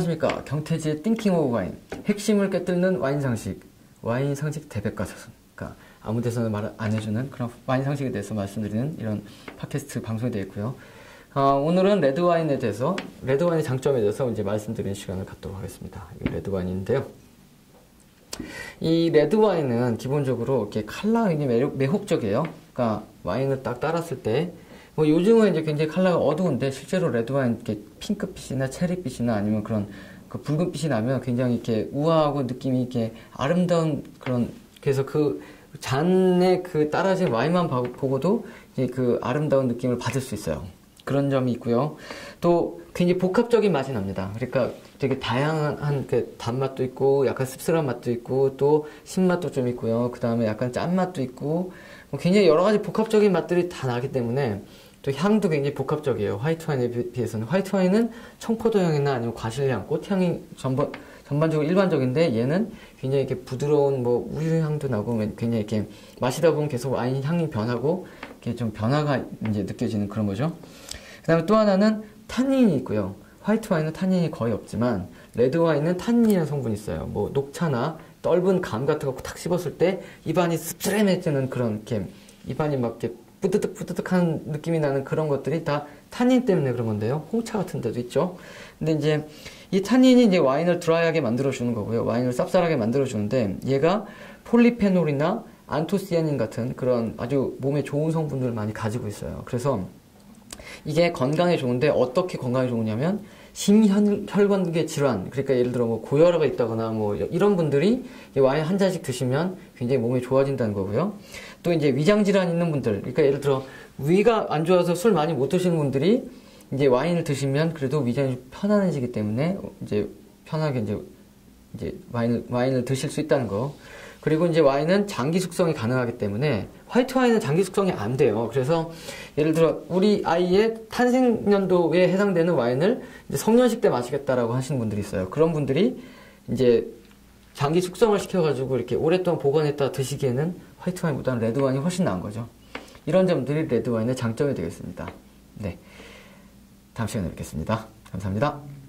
안녕하십니까. 경태지의 띵킹 오브 와인. 핵심을 꿰뚫는 와인 상식. 와인 상식 대백과사전. 그러니까 아무 데서나 말 안 해주는 그런 와인 상식에 대해서 말씀드리는 이런 팟캐스트 방송이 되어 있고요. 오늘은 레드와인에 대해서, 레드와인의 장점에 대해서 이제 말씀드리는 시간을 갖도록 하겠습니다. 이 레드와인인데요. 이 레드와인은 기본적으로 이렇게 컬러가 굉장히 매혹적이에요. 그러니까 와인을 딱 따랐을 때, 뭐 요즘은 이제 굉장히 컬러가 어두운데 실제로 레드와인 이렇게 핑크빛이나 체리빛이나 아니면 그런 그 붉은빛이 나면 굉장히 이렇게 우아하고 느낌이 이렇게 아름다운 그런, 그래서 그 잔에 그 따라진 와인만 보고도 이제 그 아름다운 느낌을 받을 수 있어요. 그런 점이 있고요. 또 굉장히 복합적인 맛이 납니다. 그러니까 되게 다양한 그 단맛도 있고 약간 씁쓸한 맛도 있고 또 신맛도 좀 있고요. 그 다음에 약간 짠맛도 있고 뭐 굉장히 여러 가지 복합적인 맛들이 다 나기 때문에 또 향도 굉장히 복합적이에요. 화이트 와인에 비해서는. 화이트 와인은 청포도향이나 아니면 과실향, 꽃향이 전반적으로 일반적인데 얘는 굉장히 이렇게 부드러운 뭐 우유향도 나고 굉장히 이렇게 마시다 보면 계속 와인 향이 변하고 이렇게 좀 변화가 이제 느껴지는 그런 거죠. 그 다음에 또 하나는 탄닌이 있고요. 화이트 와인은 탄닌이 거의 없지만 레드 와인은 탄닌이라는 성분이 있어요. 뭐 녹차나 떫은 감 같은 거 탁 씹었을 때 입안이 씁쓸해지는 그런 이렇게 입안이 막 이렇게 뿌드득뿌드득한 느낌이 나는 그런 것들이 다 탄닌 때문에 그런 건데요. 홍차 같은 데도 있죠. 근데 이제 이 탄닌이 이제 와인을 드라이하게 만들어주는 거고요. 와인을 쌉쌀하게 만들어주는데 얘가 폴리페놀이나 안토시아닌 같은 그런 아주 몸에 좋은 성분들을 많이 가지고 있어요. 그래서 이게 건강에 좋은데 어떻게 건강에 좋으냐면 심혈관계 질환, 그러니까 예를 들어 뭐 고혈압이 있다거나 뭐 이런 분들이 이 와인 한 잔씩 드시면 굉장히 몸이 좋아진다는 거고요. 또 이제 위장 질환 있는 분들, 그러니까 예를 들어 위가 안 좋아서 술 많이 못 드시는 분들이 이제 와인을 드시면 그래도 위장이 편안해지기 때문에 이제 편하게 이제 와인을 드실 수 있다는 거. 그리고 이제 와인은 장기 숙성이 가능하기 때문에 화이트 와인은 장기 숙성이 안 돼요. 그래서 예를 들어 우리 아이의 탄생 연도에 해당되는 와인을 이제 성년식 때 마시겠다라고 하시는 분들이 있어요. 그런 분들이 이제 장기 숙성을 시켜가지고 이렇게 오랫동안 보관했다 드시기에는 화이트 와인보다는 레드 와인이 훨씬 나은 거죠. 이런 점들이 레드 와인의 장점이 되겠습니다. 네, 다음 시간에 뵙겠습니다. 감사합니다.